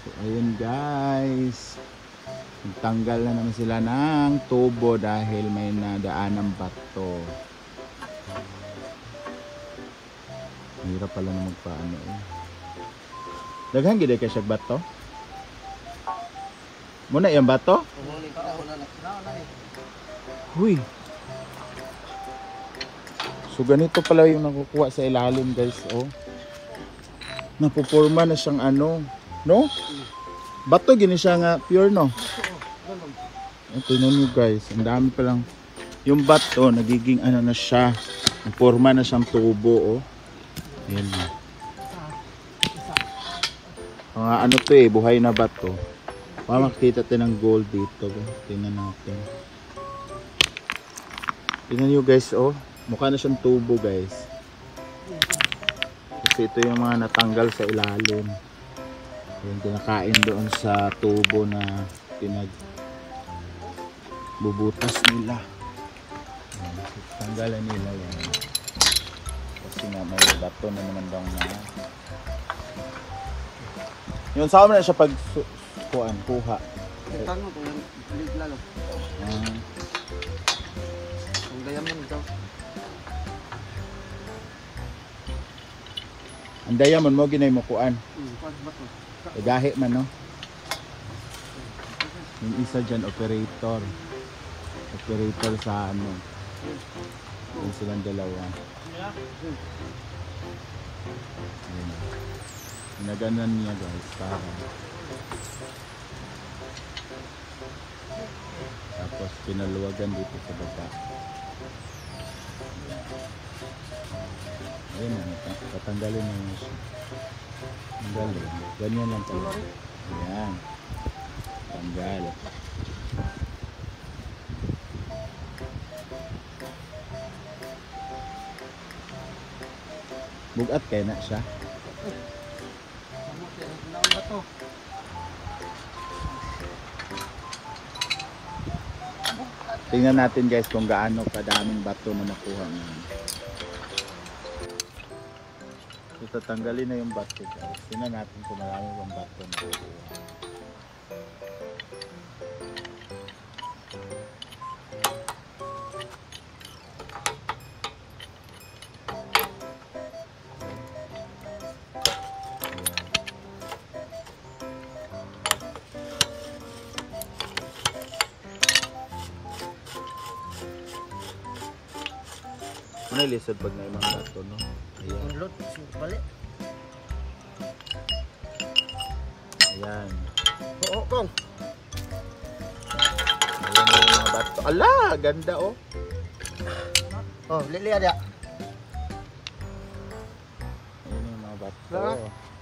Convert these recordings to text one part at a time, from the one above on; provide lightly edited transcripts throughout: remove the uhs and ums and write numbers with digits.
Ayun guys, nagtanggal na naman sila ng tubo dahil may nadaan ng bato. Hirap pala na magpaano eh. Daghan gid kay siya bato. Muna yung bato? Huy. So ganito pala yung nakukuha sa ilalim guys, oh. Napuporma na siyang ano, no? Bato gini siya nga pure, no? Tingnan nyo guys, ang dami pa lang. Yung bato, nagiging ano na siya. Forma na siyang tubo, oh. Ayan na. Mga ano to eh, buhay na bato. Para makikita tayo ng gold dito. Tingnan natin. Tingnan nyo guys, oh. Mukha na siyang tubo guys. Kasi ito yung mga natanggal sa ilalim. Yung kinakain doon sa tubo na bubutas nila. Tanggalan nila yan. Kasi nga may bato na naman daw na. Yun saan mo na siya pag kuha. Ito mo kung lig lalo. Kung diamond daw. Ang diamond mo ginay mo kuan. Bato. Gahi man no. Yung isa dyan operator. Operator sa ano. Yung silang dalawa. Ayan. Naganan niya guys para. Tapos pinaluwagan dito sa baba. Ayan na, tatanggalin na yun siya. Tanggalin. Ganyan lang pala. Ayan. Tanggal. Bugat kaya na siya. Tingnan natin guys kung gaano kadaming bato na makuha namin. So, tatanggalin na yung bato guys. Tingnan natin kung marami bang bato na makuha. Ano lisod pag na imang bato, no? Ayan. Unlot, balik. Ayan. Oo, kong. Ayan na yung mga bato. Ala! Ganda, oh. Oh, lili ada. Ayan yung mga bato. Wala.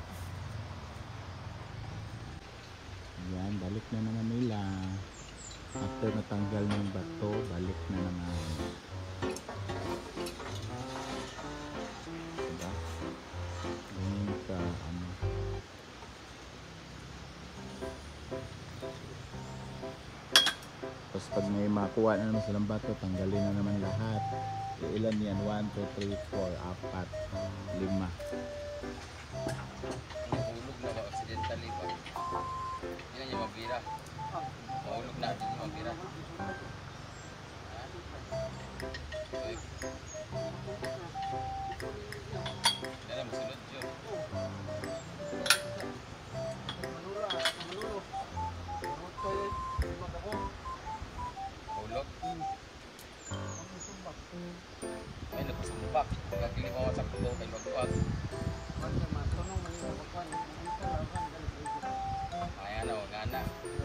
Ayan, balik na naman nila. After natanggal ng bato, balik na naman. Diba? Ganyan ka, ano. Tapos pag may makuha na naman silang bato, tanggalin na naman lahat. Ilan yan? 1, 2, 3, 4, 4, 5. Mahulog na ba accidentally ba? Yan ang yung mabira. Mahulog na din yung mabira. Yan ang masunod yun. Mahulog? Ay, nagpasumbak. Nagkakilimawa sa kuto kay magkuwag. Ayan o, ngana.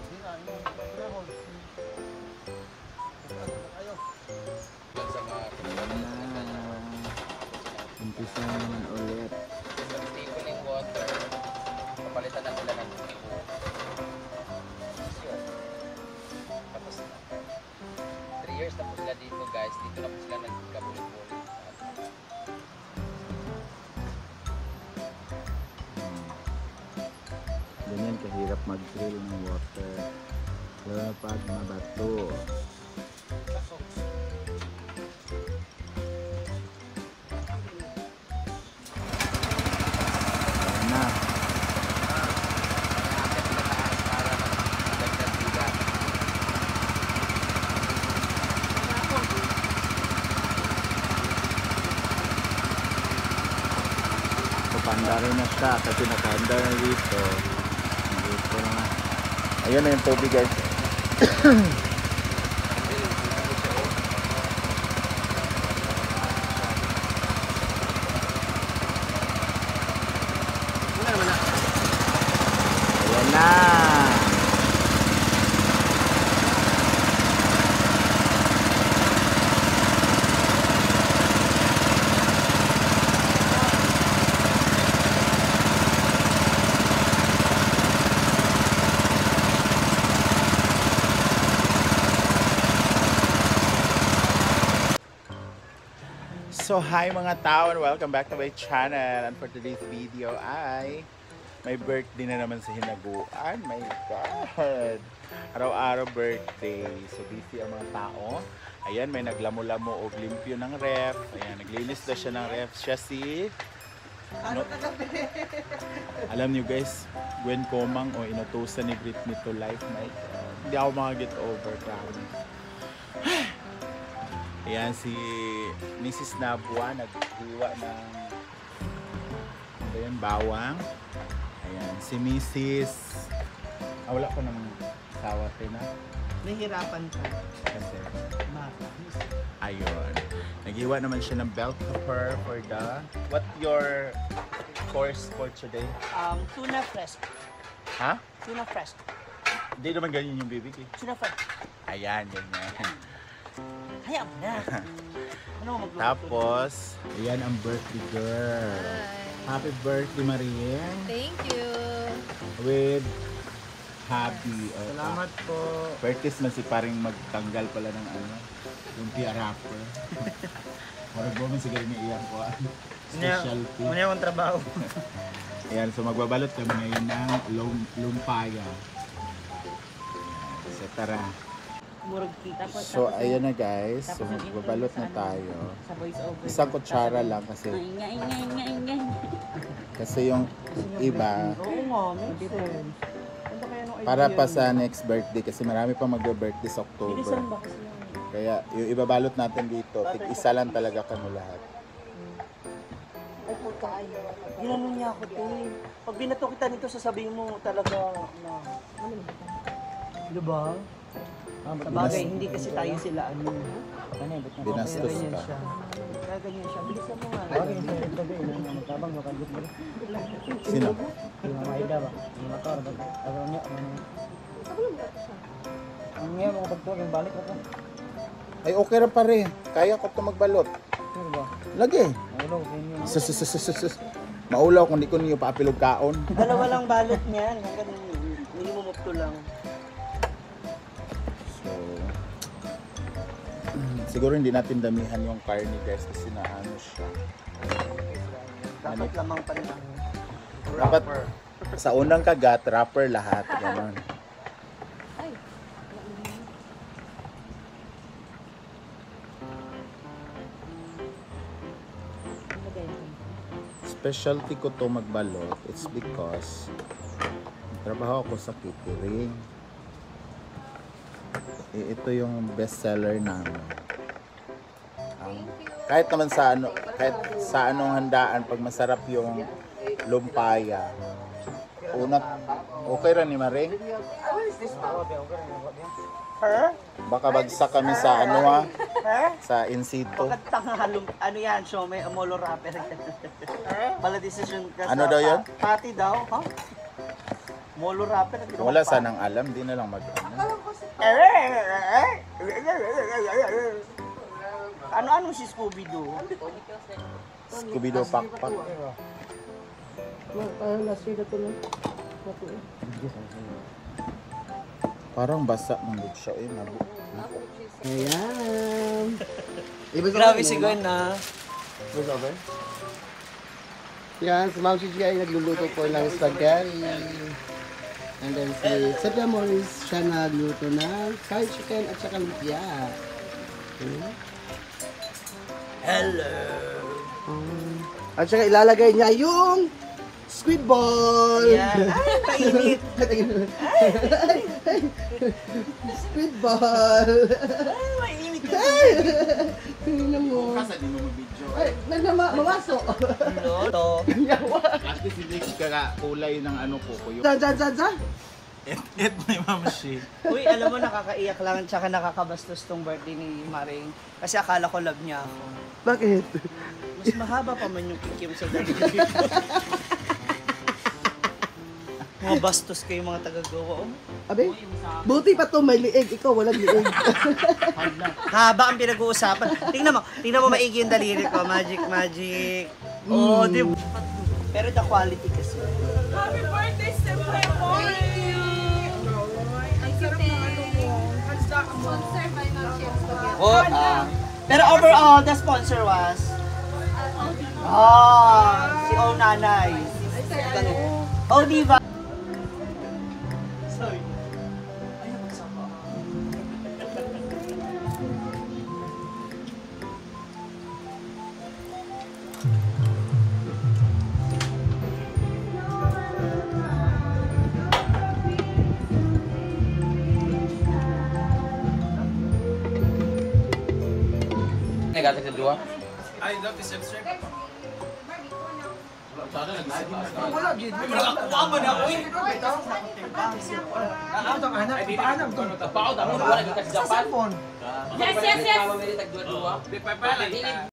Yan sa mga Umpisa na naman ulit. stable yung water. Papalitan na sila ng tubo. Tapos na. 3 years na po sila dito guys. Dito na po sila nagkabulit-bulit. Ganyan kahirap mag-drill ng water. Lalo pag mabato. Ayan na. Lari na siya kasi nakahanda na dito. Dito na. Ayun na yung tubig guys. Ayan na. So hi mga tao and welcome back to my channel, and for today's video ay may birthday na naman sa Hinaguan. My God! Araw-araw birthday. So busy ang mga tao. Ayan, may naglamo-lamo o limpyo ng ref. Ayan, naglilis na siya ng ref. Siya si... Ano? Alam niyo guys, Gwen Comang o inutusan ni Britney to life. My God. Hindi ako makaget over, promise. Ayan, si Mrs. Nabua naghiwa ng ayan, bawang. Ayan, si Mrs. Wala ko ng sawa na. Nahihirapan ka. Kasi, Mata. ayun. Naghiwa naman siya ng bell pepper for the... What your course for today? Tuna fresh. Ha? Tuna fresh. Hindi naman ganyan yung bibig eh. Tuna fresh. Ayan, ganyan. Hayaan mo na. Ano magluto? Tapos, ayan ang birthday girl. Hi. Happy birthday, Marieng. Thank you. With happy. Salamat po. Birthdays man si paring magtanggal pala ng ano, yung PR rapper. Parang mo man siguro ni iyang ko. Specialty. Muna yung trabaho. Ayan, so magbabalot kami ngayon ng lumpaya. So tara. Murag kita po. So ayan na guys, so magbabalot na tayo. Sa voice over. Isang kutsara lang kasi yung iba Oo nga, makes sense. Ano kaya nung para idea pa yun? sa next birthday kasi marami pa magbe-birthday sa October. Bilisan ba kasi yung... Kaya yung ibabalot natin dito, tig-isa lang talaga kami lahat. Ay, puta. Ginanong niya ako, te. Pag binato kita nito, sasabihin mo talaga na... Diba? Sa bagay, hindi kasi tayo sila ano. Binastos Ganyan ka. siya. Kaya ganyan siya. Bilisan mo nga. Sino? Ay okay ra pare. Kaya ko to magbalot. Lagi. Sus. Maulaw kung di ko niyo paapilog kaon. Dalawa lang balot niyan. Hanggang minimum of 2 lang. So, siguro hindi natin damihan yung karne guys kasi naano siya. Dapat lamang pa rin ang Dapat sa unang kagat, wrapper lahat. Ganon. Specialty ko to magbalot. It's because trabaho ako sa catering. Ito yung best seller namin. Kahit naman sa ano, kahit sa anong handaan pag masarap yung lumpaya. Una, okay ra ni Maring? Her? Baka bagsak kami sa ano ha, Her? sa in situ. Bakit tangalong, ano yan, show may amolo rapper. Pala decision ka Ano sa daw yun? Pati daw, ha? Molo rapper. Wala sanang alam, di na lang mag ano. Ano si Scooby-Doo? Scooby-Doo pakpak. Parang basa ng siya eh. Ayan. Grabe si Gwen na. Voice over? Yan, si Ma'am Gigi ay nagluluto po ng spaghetti. And then si Sir Morris, siya nagluto ng fried chicken at saka lumpia. Hello. At saka ilalagay niya yung squid ball. Ayan. Ay, painit. Squid ball. Ay, mainit. Tingnan mo. Kasi di mo mag-video. Ay, mawaso. Lolo. specific ka kulay ng ano ko kuyo. Za. Et may mamashi. Uy, alam mo, nakakaiyak lang tsaka nakakabastos tong birthday ni Maring. Kasi akala ko love niya ako. Bakit? Mas mahaba pa man yung kikim sa daliri ko. Mga bastos kayo mga taga-gawa. Oh. Abe, buti pa to may liig. Ikaw walang liig. Haba ang pinag-uusapan. Tingnan mo maigi yung daliri ko. Magic. Oh, di ba? Pero the quality kasi. Happy birthday, Siyempre, Thank you! Ang sarap ng ano mo. Sponsor by Ma'am Chef Spaghetti. Oh, pero overall, the sponsor was? Si O Nanay. Oh, diba? Sorry. Ay, nagsama. Negatif sa dua. Yes, yes, yes!